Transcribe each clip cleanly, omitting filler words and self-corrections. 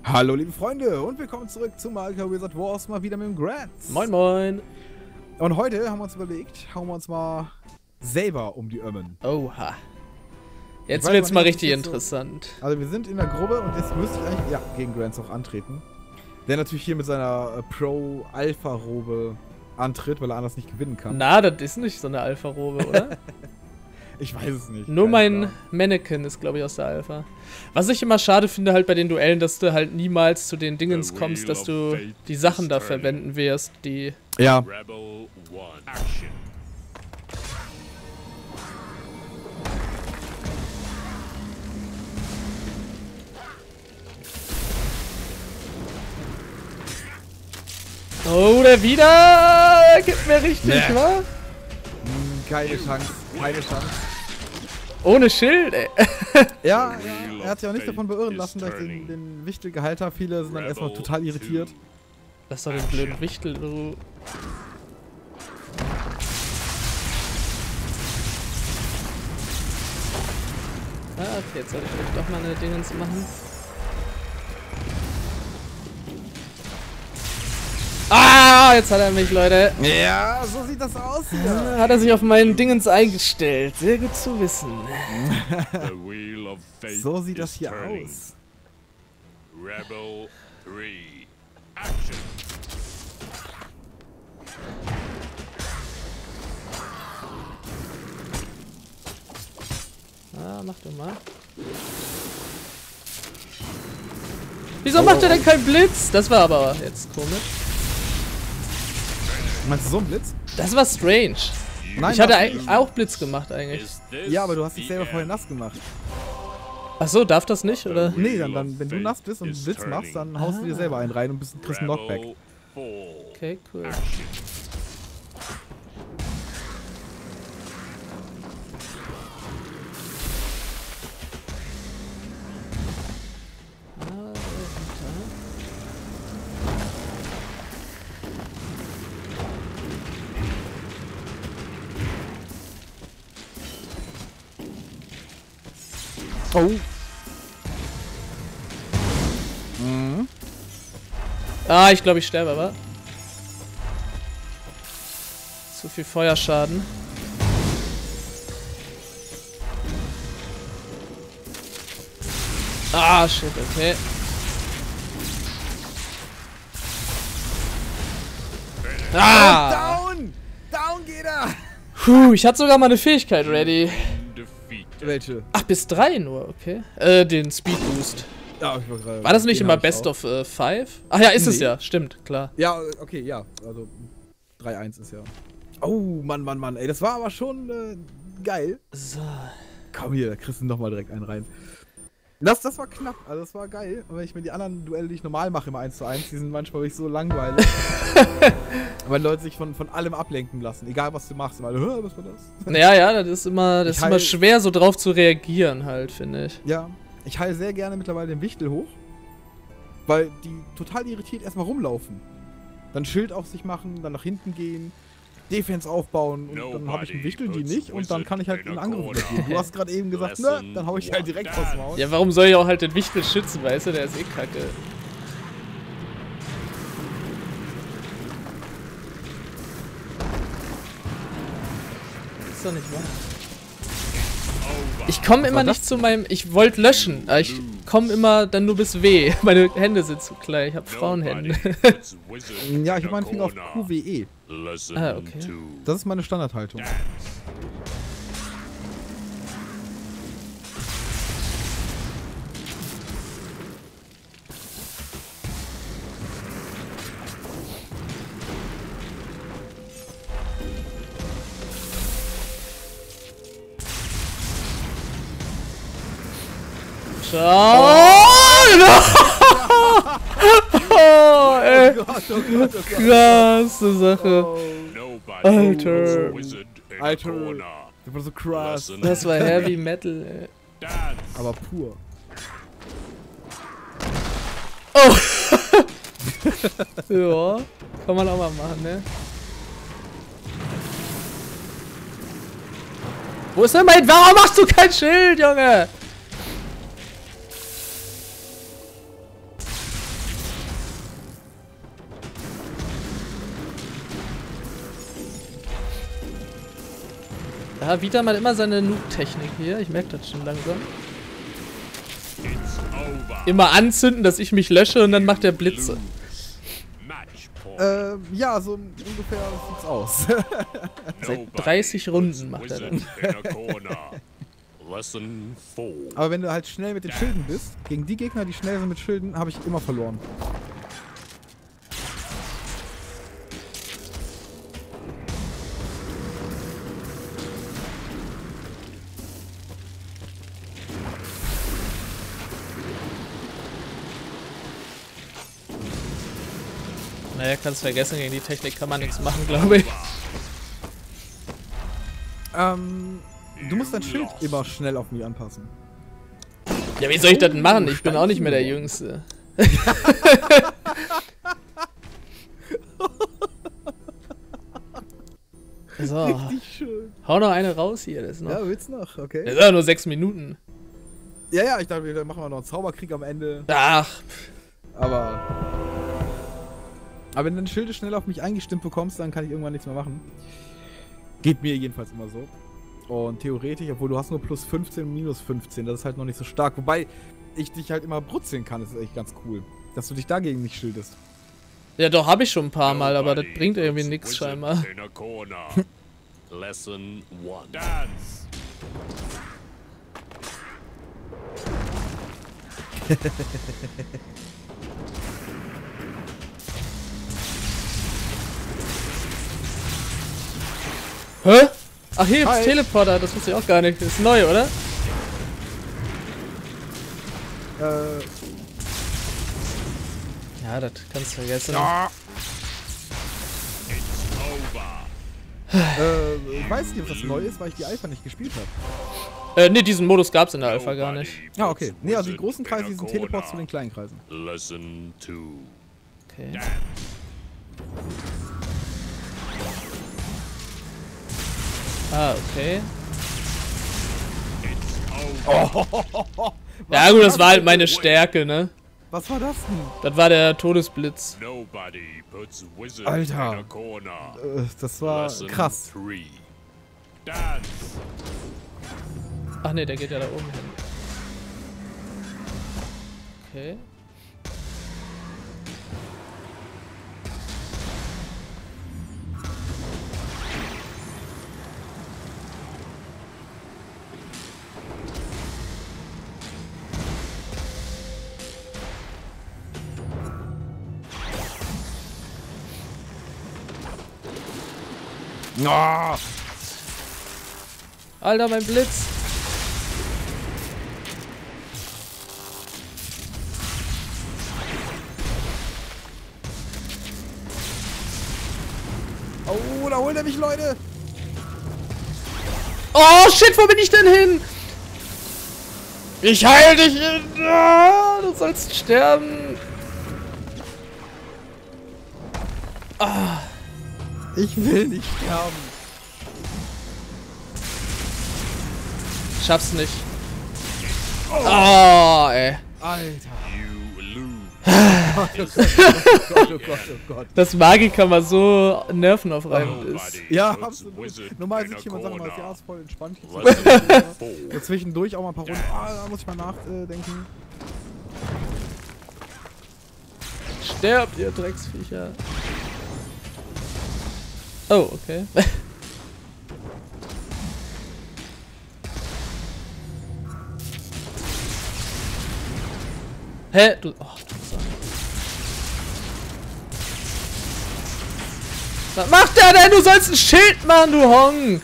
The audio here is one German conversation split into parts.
Hallo liebe Freunde und willkommen zurück zu Mario Wizard Wars, mal wieder mit dem Grant. Moin moin. Und heute haben wir uns überlegt, hauen wir uns mal selber um die Ömmen. Oha. Jetzt wird's mal richtig interessant. So, also wir sind in der Gruppe und jetzt müsste ich eigentlich gegen Grants auch antreten. Der natürlich hier mit seiner Pro-Alpha-Robe antritt, weil er anders nicht gewinnen kann. Na, das ist nicht so eine Alpha-Robe, oder? Ich weiß es nicht. Nur mein Mannequin ist, glaube ich, aus der Alpha. Was ich immer schade finde halt bei den Duellen, dass du halt niemals zu den Dingens kommst, dass du die Sachen da verwenden wirst, die... Ja. Oh, der wieder! Gibt mir richtig, wa? Keine Chance, keine Chance. Ohne Schild, ey. Ja, er hat sich auch nicht davon beirren lassen, dass ich den Wichtel geheilt habe. Viele sind dann erstmal total irritiert. Lass doch den blöden Wichtel, du. Ah, okay, jetzt sollte ich vielleicht doch mal eine Dingens machen. Ah, jetzt hat er mich, Leute. Ja, so sieht das aus hier. Hat er sich auf meinen Dingens eingestellt. Sehr gut zu wissen. So sieht das hier aus. Rebel 3. Action. Ah, mach doch mal. Wieso macht er denn keinen Blitz? Das war aber jetzt komisch. Meinst du so einen Blitz? Das war strange. Nein, Ich hatte eigentlich auch Blitz gemacht eigentlich. Ja, aber du hast dich selber vorher nass gemacht. Ach so, darf das nicht, oder? Nee, dann wenn du nass bist und einen Blitz machst, dann haust du dir selber einen rein und kriegst einen Knockback. Okay, cool. Oh. Mhm. Ah, ich glaube, ich sterbe, aber. Zu viel Feuerschaden. Ah, shit, okay. Ah! Down! Down geht er! Puh, ich hatte sogar mal eine Fähigkeit ready. Welche? Ach, bis 3 nur, okay. Den Speed Boost. Ja, ich war gerade. War das nicht immer Best of 5? Ach ja, ist es ja, stimmt, klar. Ja, okay, ja. Also 3-1 ist ja. Oh, Mann, ey, das war aber schon geil. So. Komm hier, da kriegst du nochmal direkt einen rein. Das war knapp, also das war geil. Aber ich mir die anderen Duelle, die ich normal mache, immer 1:1, die sind manchmal wirklich so langweilig. Weil Leute sich von allem ablenken lassen, egal was du machst. Immer, was war das? Ja, das ist immer schwer, so drauf zu reagieren, halt, finde ich. Ja, ich heile sehr gerne mittlerweile den Wichtel hoch, weil die total irritiert erstmal rumlaufen. Dann Schild auf sich machen, dann nach hinten gehen, Defense aufbauen und dann habe ich einen Wichtel, die nicht und dann kann ich halt einen Angriff übergehen. Du hast gerade eben gesagt, ne, dann hau ich halt direkt vors Maul. Ja, warum soll ich auch halt den Wichtel schützen, weißt du, der ist eh kacke. Ist doch nicht wahr. Ich komme immer nicht zu meinem... Ich wollte löschen, aber ich komme immer dann nur bis W. Meine Hände sind zu klein, ich habe Frauenhände. Ja, ich habe meinen Finger auf QWE. Ah, okay. Das ist meine Standardhaltung. Ciao! Oh, ey. Oh Gott. Krasse Sache. Alter. Alter. Das war so krass. Das war Heavy Metal, ey. Aber pur. Oh! Ja, kann man auch mal machen, ne? Wo ist denn mein... Warum machst du kein Schild, Junge? Ja, Vita hat immer seine Noob-Technik hier. Ich merke das schon langsam. It's over. Immer anzünden, dass ich mich lösche und dann macht er Blitze. Match point. Ja, so ungefähr sieht's aus. Seit 30 Runden macht er das. In a corner. Lesson 4. Aber wenn du halt schnell mit den Schilden bist, gegen die Gegner, die schnell sind mit Schilden, habe ich immer verloren. Naja, kannst vergessen, gegen die Technik kann man nichts machen, glaube ich. Du musst dein Schild immer schnell auf mich anpassen. Ja, wie soll ich das denn machen? Ich bin auch nicht mehr der Jüngste. So, Richtig schön. hau noch eine raus hier. Das ist noch, Ja, willst noch? das Okay. ist ja nur 6 Minuten. Ja, ich dachte, dann machen wir noch einen Zauberkrieg am Ende. Ach, Aber wenn du deine Schilde schnell auf mich eingestimmt bekommst, dann kann ich irgendwann nichts mehr machen. Geht mir jedenfalls immer so. Und theoretisch, obwohl du hast nur plus 15 und minus 15, das ist halt noch nicht so stark. Wobei ich dich halt immer brutzeln kann, das ist echt ganz cool. Dass du dich dagegen nicht schildest. ja doch, habe ich schon ein paar Mal, aber das bringt irgendwie nichts scheinbar. In a corner. Lesson 1. Dance. Hä? Ach hier gibt's Hi. Teleporter, das wusste ich auch gar nicht. Das ist neu, oder? Ja, das kannst du vergessen. Ja. It's over. Ich weiß nicht, ob das neu ist, weil ich die Alpha nicht gespielt habe. Ne, diesen Modus gab's in der Alpha gar nicht. Ja, okay. Nee, also die großen Kreise, die sind Teleports zu den kleinen Kreisen. Lesson 2. Okay. Ah, okay. It's over. Ja gut, das war halt meine Stärke, ne? Was war das denn? Das war der Todesblitz. Nobody puts wizard Alter. in a corner. Das war Lesson krass. 3. Dance. Ach ne, der geht ja da oben hin. Okay. Oh, Alter, mein Blitz. oh, da holt er mich, Leute. Oh shit, wo bin ich denn hin? Ich heil dich. Ah, du sollst sterben. Ich will nicht sterben. Schaff's nicht. Oh, ey. Alter. You lose. Oh Gott, oh Gott, oh Gott. Das Magiker mal so nervenaufreibend ist. Nobody Ja, puts absolut. wizard Normal in sitze a ich immer sagen, mal, das Jahr corner. ist voll entspannt. Lesson 4. So zwischendurch auch mal ein paar Runden. Da muss ich mal nachdenken. Sterbt, ihr Drecksviecher. Oh, okay. Hä? Du. Oh, du Sack. Was macht der denn? Du sollst ein Schild machen, du Honk!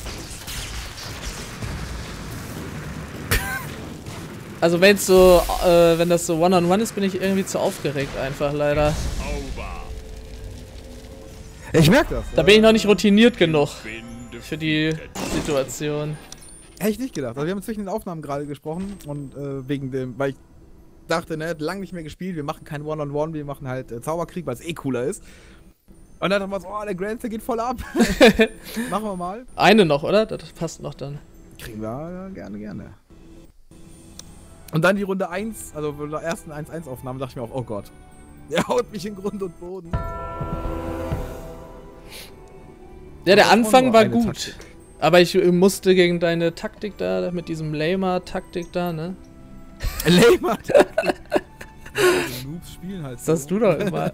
Also wenn das so One-on-One ist, bin ich irgendwie zu aufgeregt einfach, leider. Over. Ich merke das. Da bin ich noch nicht routiniert genug Been für die Situation. Hätte ich nicht gedacht. Also wir haben zwischen den Aufnahmen gerade gesprochen und wegen dem, weil ich dachte, ne, lang nicht mehr gespielt, wir machen kein One-on-One, wir machen halt Zauberkrieg, weil es eh cooler ist. Und dann haben wir so, oh, der Grandster geht voll ab. Machen wir mal. Eine noch, oder? Das passt noch dann. Kriegen wir ja, gerne. Und dann die Runde 1, also bei der ersten 1-1-Aufnahme dachte ich mir auch, oh Gott. Er haut mich in Grund und Boden. Ja, der Das ist auch Anfang nur war eine gut. Taktik. Aber ich musste gegen deine Taktik da, mit diesem Lamer-Taktik da, ne? Lamer! Die Noobs spielen halt Das so. hast du doch immer.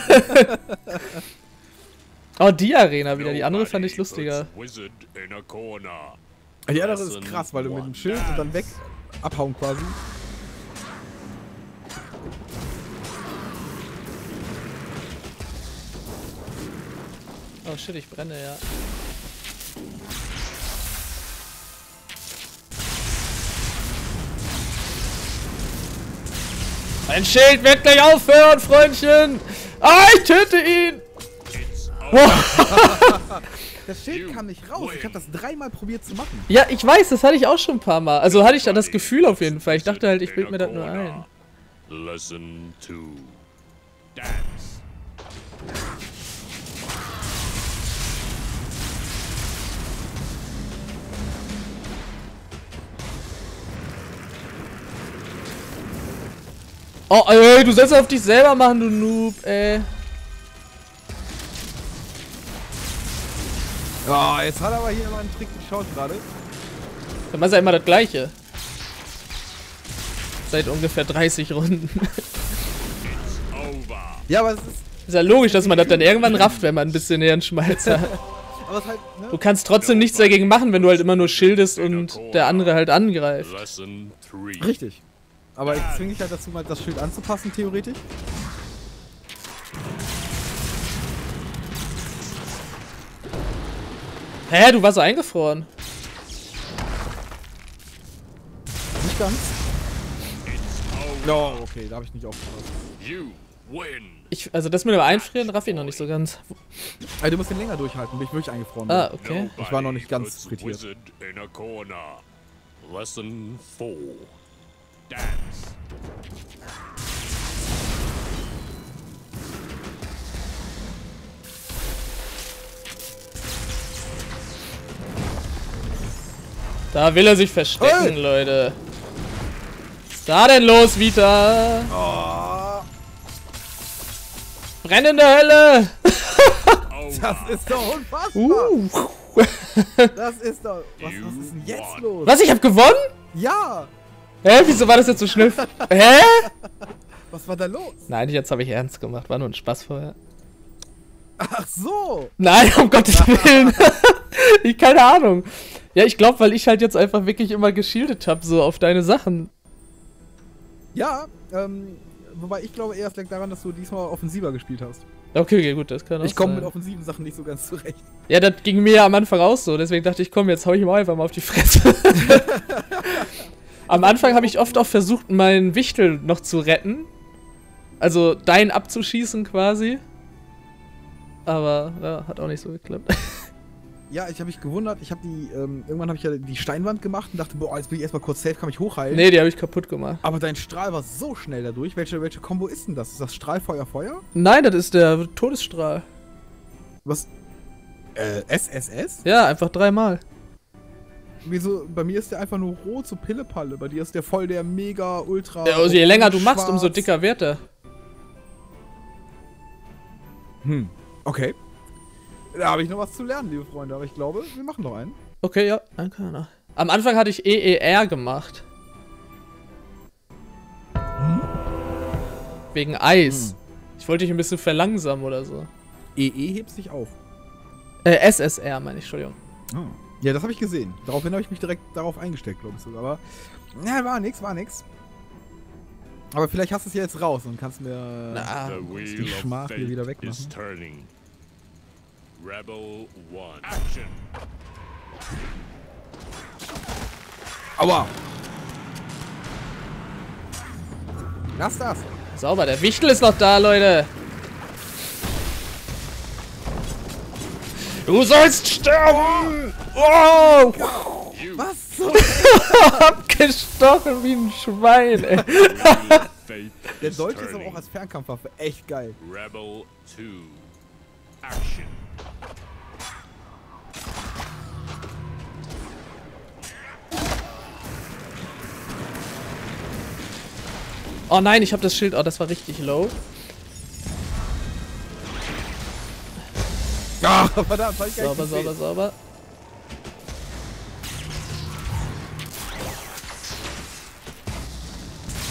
Oh, die Arena wieder. Die andere fand ich lustiger. Die andere ist krass, weil du mit dem Schild und dann weg abhauen quasi. Oh shit, ich brenne, ja. Mein Schild wird gleich aufhören, Freundchen! Ah, ich töte ihn! Das Schild kam nicht raus. Ich habe das 3-mal probiert zu machen. Ja, ich weiß, das hatte ich auch schon ein paar Mal. Also hatte ich da das Gefühl auf jeden Fall. Ich dachte halt, ich bild mir das nur ein. Lesson 2. Dance. Oh, ey, du sollst auf dich selber machen, du Noob, ey. Oh, jetzt hat er aber hier mal einen Trick geschaut gerade. Dann machst du ja immer das Gleiche. Seit ungefähr 30 Runden. Ja, aber es Ist ja logisch, dass man das dann irgendwann rafft, wenn man ein bisschen näher einen Schmalz hat. aber es halt, ne? Du kannst trotzdem nichts dagegen machen, wenn du halt immer nur schildest und der andere halt angreift. Lesson 3. Richtig. Aber ich zwinge dich halt dazu, mal das Schild anzupassen, theoretisch. Hä, du warst so eingefroren. Nicht ganz. No, okay, da habe ich nicht aufgepasst. You win. Also das mit dem Einfrieren raff ich noch nicht so ganz. Also du musst den länger durchhalten, bin ich wirklich eingefroren. Ah, okay. Ich war noch nicht ganz Puts frittiert. wizard in a corner. Lesson 4. Dance. Da will er sich verstecken, Hey! Leute. Was ist da denn los, Vita? Oh, Brennende Hölle! das ist doch unfassbar! Das ist doch... Was ist denn jetzt los? Was, ich hab gewonnen? Ja! Hä, wieso war das jetzt so schnell? Hä? Was war da los? Nein, jetzt habe ich ernst gemacht. War nur ein Spaß vorher. Ach so! Nein, um Gottes Willen. Ich keine Ahnung. Ja, ich glaube, weil ich halt jetzt einfach wirklich immer geschildet habe, so auf deine Sachen. Ja, wobei ich glaube eher, es liegt daran, dass du diesmal offensiver gespielt hast. Okay, gut, das kann auch Ich komme mit sein. offensiven Sachen nicht so ganz zurecht. Ja, das ging mir ja am Anfang auch so. Deswegen dachte ich, komm, jetzt hau ich ihm einfach mal auf die Fresse. Am Anfang habe ich oft auch versucht, meinen Wichtel noch zu retten. Also deinen abzuschießen quasi. Aber ja, hat auch nicht so geklappt. Ja, ich habe mich gewundert. Ich habe die, irgendwann habe ich ja die Steinwand gemacht und dachte, boah, jetzt bin ich erstmal kurz safe, kann mich hochheilen. Nee, die habe ich kaputt gemacht. Aber dein Strahl war so schnell dadurch. Welche Kombo ist denn das? Ist das Strahl, Feuer, Feuer? Nein, das ist der Todesstrahl. Was? SSS? Ja, einfach 3-mal. Wieso? Bei mir ist der einfach nur rot, so Pillepalle. Bei dir ist der voll der mega, ultra... Ja, also je länger du machst, schwarz. umso dicker wird er. Okay. Da habe ich noch was zu lernen, liebe Freunde. Aber ich glaube, wir machen noch einen. Okay, ja, dann kann er. Am Anfang hatte ich EER gemacht. Wegen Eis. Ich wollte dich ein bisschen verlangsamen oder so. EE hebt sich auf. SSR meine ich, Entschuldigung. Oh. Ja, das habe ich gesehen. Daraufhin habe ich mich direkt darauf eingestellt, glaube ich sogar. Aber, ja, war nix. Aber vielleicht hast du es ja jetzt raus und kannst mir Na, The wheel die Schmach of hier wieder fate is wegmachen. turning. Rebel 1. Action. Aua! Lass das! sauber, der Wichtel ist noch da, Leute. Du sollst sterben! Oh! Was? So? Abgestochen wie ein Schwein, ey. Fate Der is Dolch ist aber turning. auch als Fernkampfwaffe echt geil. Rebel 2. Action. Oh nein, ich hab das Schild. Oh, das war richtig low. Ja, verdammt, hab ich gar nicht Sauber, gesehen. sauber, sauber.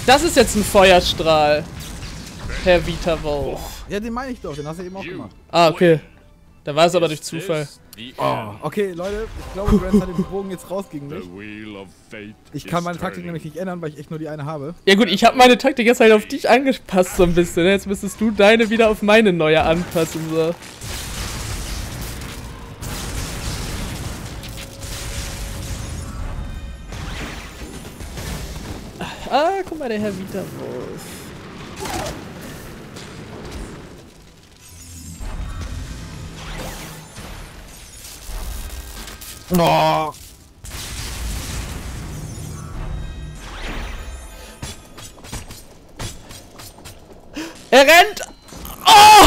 Das ist jetzt ein Feuerstrahl. Herr Vita-Wolf. Ja, den meine ich doch, den hast du eben auch gemacht. Ah, okay. Da war es aber durch Zufall. Okay, Leute, ich glaube, Grants hat den Bogen jetzt raus gegen mich. Ich kann meine Taktik nämlich nicht ändern, weil ich echt nur die eine habe. Ja gut, ich habe meine Taktik jetzt halt auf dich angepasst so ein bisschen. Jetzt müsstest du deine wieder auf meine neue anpassen. So. Ah, guck mal, der Herr Vita-Wolf. Oh. Er rennt! Oh!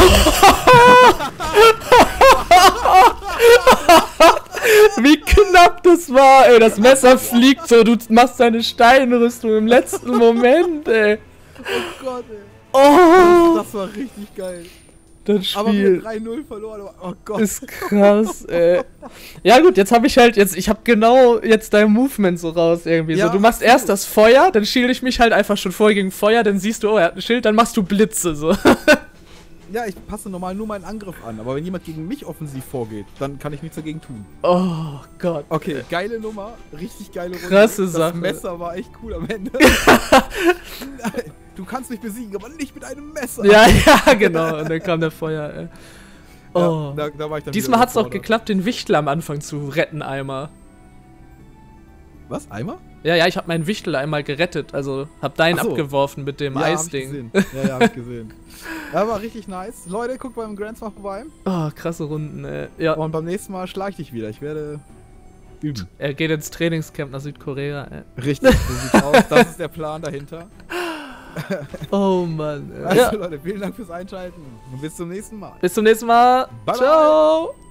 Wie knapp das war, ey. Das Messer fliegt so, du machst deine Steinrüstung im letzten Moment, ey. Oh Gott, ey. Oh! Das war richtig geil. Das Spiel. Aber wir haben 3-0 verloren, aber oh Gott. Ist krass, ey. Ja gut, jetzt habe ich halt, ich habe genau jetzt dein Movement so raus irgendwie. Ja, so, du machst erst das Feuer, dann shield ich mich halt einfach schon vorher gegen Feuer, dann siehst du, oh, er hat ein Schild, dann machst du Blitze, so. Ja, ich passe normal nur meinen Angriff an, aber wenn jemand gegen mich offensiv vorgeht, dann kann ich nichts dagegen tun. Oh Gott. Okay, geile Nummer, richtig geile Runde. Krasse Sache. Das Messer war echt cool am Ende. Du kannst mich besiegen, aber nicht mit einem Messer. Ja, ja, genau. Und dann kam der Feuer, ey. Oh. Ja, da war ich dann Diesmal hat's auch geklappt, den Wichtel am Anfang zu retten einmal. Was? Eimer? Ja, ich habe meinen Wichtel einmal gerettet, also hab deinen abgeworfen mit dem Eisding. Hab ich gesehen. Ja, war richtig nice. Leute, guckt beim Grants mal vorbei. Oh, krasse Runden, ey. Ja. Und beim nächsten Mal schlage ich dich wieder. Ich werde üben. Er geht ins Trainingscamp nach Südkorea, ey. Richtig, so sieht's aus. Das ist der Plan dahinter. Oh Mann. Also Leute, vielen Dank fürs Einschalten und bis zum nächsten Mal. Bis zum nächsten Mal. Bye, ciao. bye.